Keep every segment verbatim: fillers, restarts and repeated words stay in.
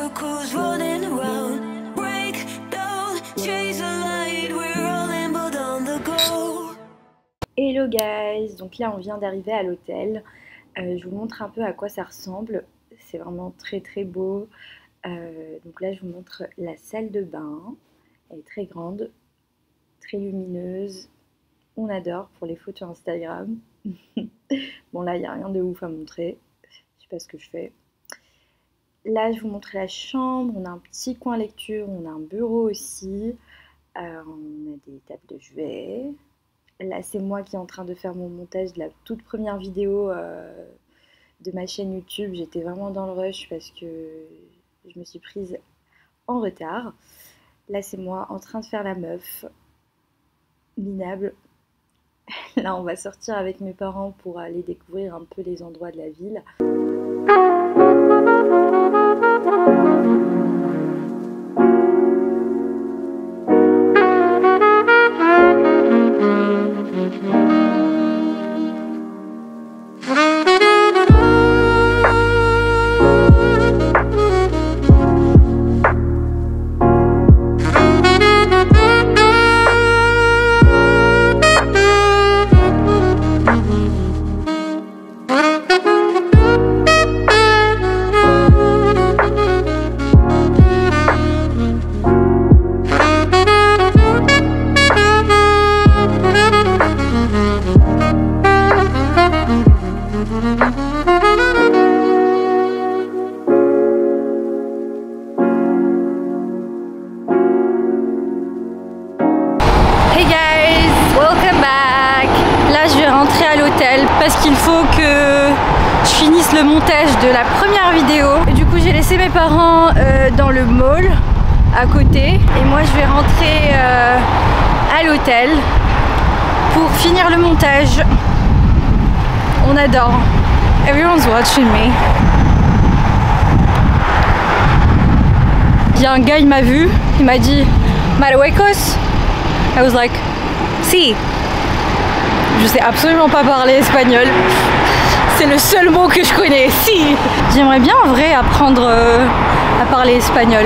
circles running around. Break down, chase the light, we're all limbered on the go. Hello guys, donc là on vient d'arriver à l'hôtel. Euh, je vous montre un peu à quoi ça ressemble. C'est vraiment très très beau. Euh, donc là je vous montre la salle de bain. Elle est très grande, très lumineuse. On adore pour les photos Instagram. Bon là il n'y a rien de ouf à montrer. Je sais pas ce que je fais. Là je vous montre la chambre. On a un petit coin lecture, on a un bureau aussi. Euh, on a des tables de chevet. Là c'est moi qui est en train de faire mon montage de la toute première vidéo euh, de ma chaîne YouTube. J'étais vraiment dans le rush parce que je me suis prise en retard. Là c'est moi en train de faire la meuf. Minable. Là on va sortir avec mes parents pour aller découvrir un peu les endroits de la ville. Parce qu'il faut que je finisse le montage de la première vidéo. Et du coup j'ai laissé mes parents euh, dans le mall à côté et moi je vais rentrer euh, à l'hôtel pour finir le montage. On adore. Everyone's watching me. Il y a un gars, il m'a vu, il m'a dit Marruecos. I was like, si. Je sais absolument pas parler espagnol. C'est le seul mot que je connais. Si. J'aimerais bien en vrai apprendre euh, à parler espagnol.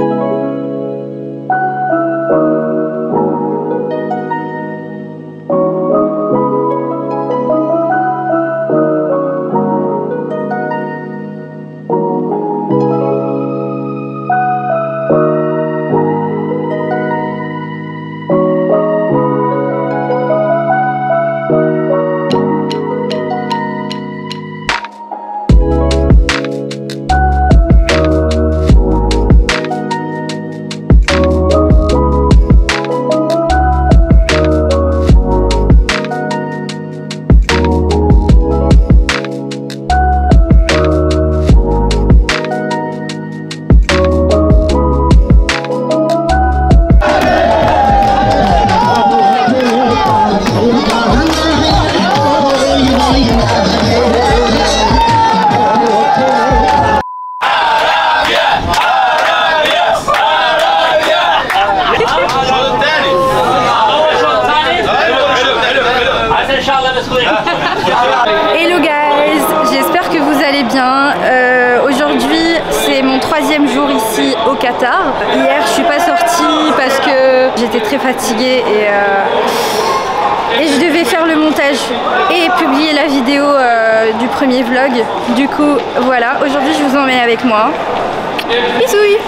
Hello guys, j'espère que vous allez bien. Euh, Aujourd'hui c'est mon troisième jour ici au Qatar. Hier je suis pas sortie parce que j'étais très fatiguée et, euh, et je devais faire le montage et publier la vidéo euh, du premier vlog. Du coup voilà, aujourd'hui je vous emmène avec moi. Bisous.